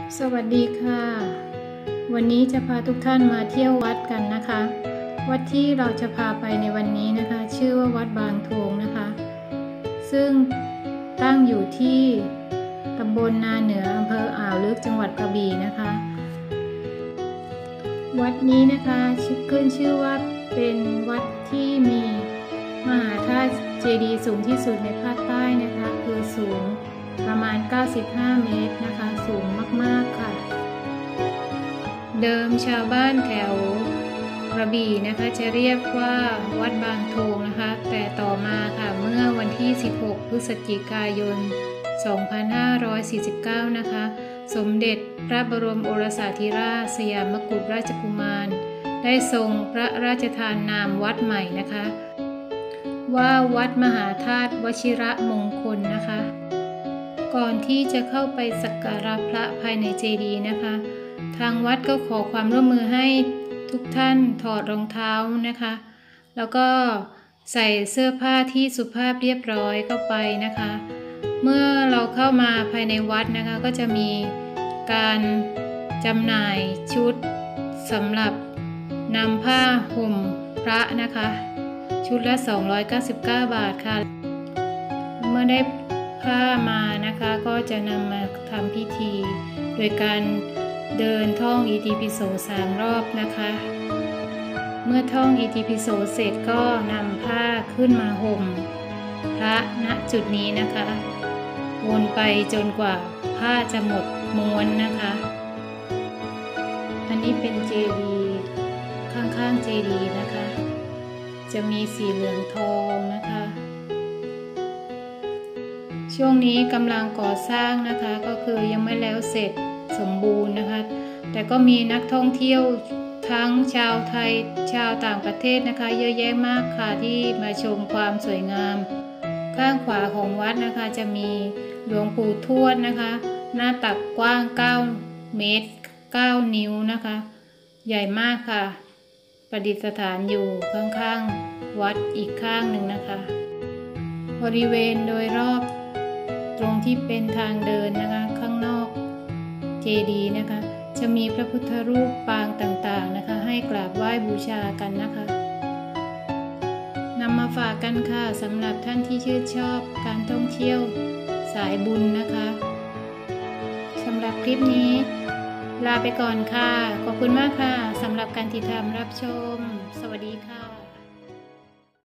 สวัสดีค่ะวันนี้จะพาทุกท่านมาเที่ยววัดกันนะคะวัดที่เราจะพาไปในวันนี้นะคะชื่อว่าวัดบางทงนะคะซึ่งตั้งอยู่ที่ตำบลนาเหนืออำเภออ่าวลึกจังหวัดกระบี่นะคะวัดนี้นะคะขึ้นชื่อว่าเป็นวัดที่มีมหาธาตุเจดีย์สูงที่สุดในภาคใต้นะคะคือสูงประมาณ95 เมตรนะคะสูงมากๆค่ะเดิมชาวบ้านแถวกระบี่นะคะจะเรียกว่าวัดบางทงนะคะแต่ต่อมาค่ะเมื่อวันที่16พฤศจิกายน2549นะคะสมเด็จพระบรมโอรสาธิราชสยามกุฎราชกุมารได้ทรงพระราชทานนามวัดใหม่นะคะว่าวัดมหาธาตุวชิระมงคลนะคะก่อนที่จะเข้าไปสักการะพระภายในเจดีย์นะคะทางวัดก็ขอความร่วมมือให้ทุกท่านถอดรองเท้านะคะแล้วก็ใส่เสื้อผ้าที่สุภาพเรียบร้อยเข้าไปนะคะเมื่อเราเข้ามาภายในวัดนะคะก็จะมีการจำหน่ายชุดสำหรับนำผ้าห่มพระนะคะชุดละ299 บาทค่ะเมื่อได้ผ้ามานะคะก็จะนำมาทำพิธีโดยการเดินท่องอิติปิโส3 รอบนะคะเมื่อท่องอิติปิโสเสร็จก็นำผ้าขึ้นมาห่มพระณจุดนี้นะคะวนไปจนกว่าผ้าจะหมดม้วนนะคะอันนี้เป็นเจดีย์ข้างๆเจดีย์นะคะจะมีสีเหลืองทองนะคะช่วงนี้กำลังก่อสร้างนะคะก็คือยังไม่แล้วเสร็จสมบูรณ์นะคะแต่ก็มีนักท่องเที่ยวทั้งชาวไทยชาวต่างประเทศนะคะเยอะแยะมากค่ะที่มาชมความสวยงามข้างขวาของวัดนะคะจะมีหลวงปู่ทวดนะคะหน้าตักกว้าง9 เมตร 9 นิ้วนะคะใหญ่มากค่ะประดิษฐานอยู่ข้างๆวัดอีกข้างหนึ่งนะคะบริเวณโดยรอบตรงที่เป็นทางเดินนะคะข้างนอกเจดีย์นะคะจะมีพระพุทธรูปปางต่างๆนะคะให้กราบไหว้บูชากันนะคะนำมาฝากกันค่ะสำหรับท่านที่ชื่นชอบการท่องเที่ยวสายบุญนะคะสำหรับคลิปนี้ลาไปก่อนค่ะขอบคุณมากค่ะสำหรับการติดตามรับชมสวัสดีค่ะ